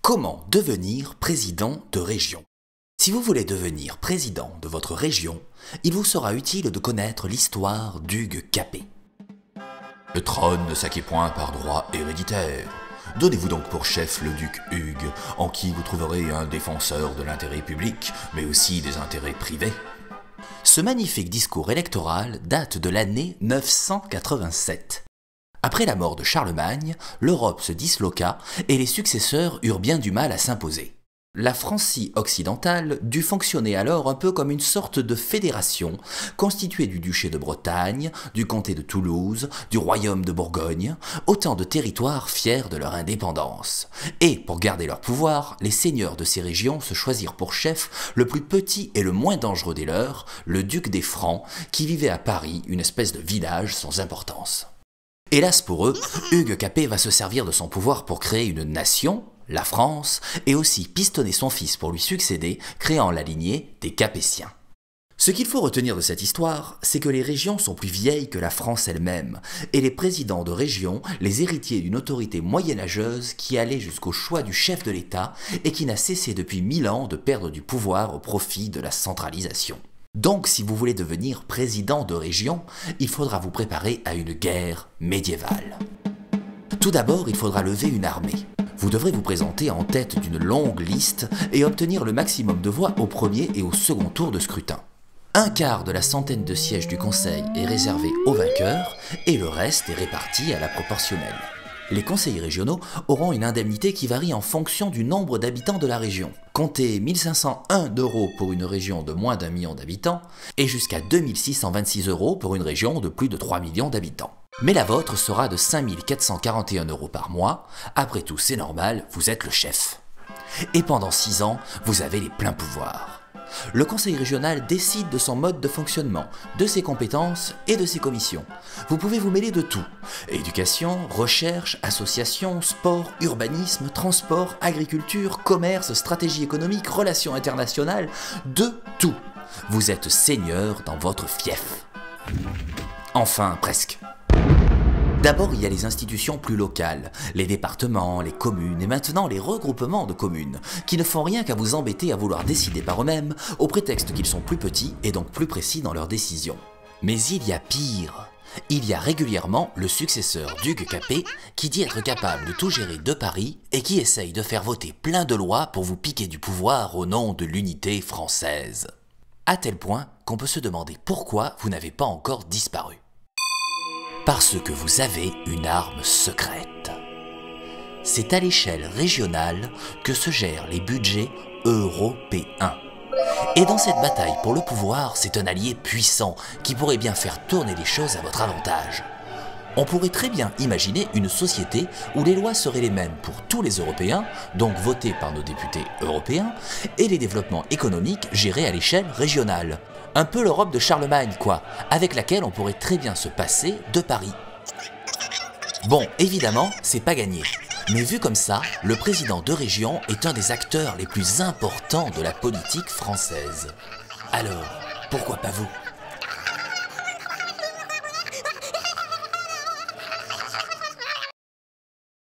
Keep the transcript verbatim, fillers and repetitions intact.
Comment devenir président de région? Si vous voulez devenir président de votre région, il vous sera utile de connaître l'histoire d'Hugues Capet. Le trône ne s'acquiert point par droit héréditaire. Donnez-vous donc pour chef le duc Hugues, en qui vous trouverez un défenseur de l'intérêt public, mais aussi des intérêts privés. Ce magnifique discours électoral date de l'année neuf cent quatre-vingt-sept. Après la mort de Charlemagne, l'Europe se disloqua et les successeurs eurent bien du mal à s'imposer. La Francie occidentale dut fonctionner alors un peu comme une sorte de fédération constituée du duché de Bretagne, du comté de Toulouse, du royaume de Bourgogne, autant de territoires fiers de leur indépendance. Et pour garder leur pouvoir, les seigneurs de ces régions se choisirent pour chef le plus petit et le moins dangereux des leurs, le duc des Francs, qui vivait à Paris, une espèce de village sans importance. Hélas pour eux, Hugues Capet va se servir de son pouvoir pour créer une nation, la France, et aussi pistonner son fils pour lui succéder, créant la lignée des Capétiens. Ce qu'il faut retenir de cette histoire, c'est que les régions sont plus vieilles que la France elle-même, et les présidents de région, les héritiers d'une autorité moyenâgeuse qui allait jusqu'au choix du chef de l'État et qui n'a cessé depuis mille ans de perdre du pouvoir au profit de la centralisation. Donc, si vous voulez devenir président de région, il faudra vous préparer à une guerre médiévale. Tout d'abord, il faudra lever une armée. Vous devrez vous présenter en tête d'une longue liste et obtenir le maximum de voix au premier et au second tour de scrutin. Un quart de la centaine de sièges du Conseil est réservé aux vainqueurs et le reste est réparti à la proportionnelle. Les conseillers régionaux auront une indemnité qui varie en fonction du nombre d'habitants de la région. Comptez mille cinq cent un euros pour une région de moins d'un million d'habitants et jusqu'à deux mille six cent vingt-six euros pour une région de plus de trois millions d'habitants. Mais la vôtre sera de cinq mille quatre cent quarante et un euros par mois. Après tout, c'est normal, vous êtes le chef. Et pendant six ans, vous avez les pleins pouvoirs. Le conseil régional décide de son mode de fonctionnement, de ses compétences et de ses commissions. Vous pouvez vous mêler de tout. Éducation, recherche, association, sport, urbanisme, transport, agriculture, commerce, stratégie économique, relations internationales, de tout. Vous êtes seigneur dans votre fief. Enfin, presque. D'abord, il y a les institutions plus locales, les départements, les communes et maintenant les regroupements de communes, qui ne font rien qu'à vous embêter à vouloir décider par eux-mêmes au prétexte qu'ils sont plus petits et donc plus précis dans leurs décisions. Mais il y a pire. Il y a régulièrement le successeur d'Hugues Capet qui dit être capable de tout gérer de Paris et qui essaye de faire voter plein de lois pour vous piquer du pouvoir au nom de l'unité française. À tel point qu'on peut se demander pourquoi vous n'avez pas encore disparu. Parce que vous avez une arme secrète. C'est à l'échelle régionale que se gèrent les budgets européens. Et dans cette bataille pour le pouvoir, c'est un allié puissant qui pourrait bien faire tourner les choses à votre avantage. On pourrait très bien imaginer une société où les lois seraient les mêmes pour tous les Européens, donc votées par nos députés européens, et les développements économiques gérés à l'échelle régionale. Un peu l'Europe de Charlemagne, quoi, avec laquelle on pourrait très bien se passer de Paris. Bon, évidemment, c'est pas gagné. Mais vu comme ça, le président de région est un des acteurs les plus importants de la politique française. Alors, pourquoi pas vous ?